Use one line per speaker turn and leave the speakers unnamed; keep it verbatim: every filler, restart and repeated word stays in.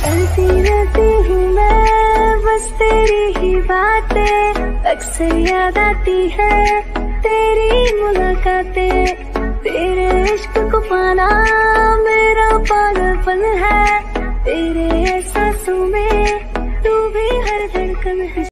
करती रहती हूँ मैं बस तेरी ही बातें, अक्सर याद आती है तेरी मुलाकातें। तेरे इश्क को पाना मेरा पागलपन है, तेरे एहसासों में तू भी हर धड़कन है।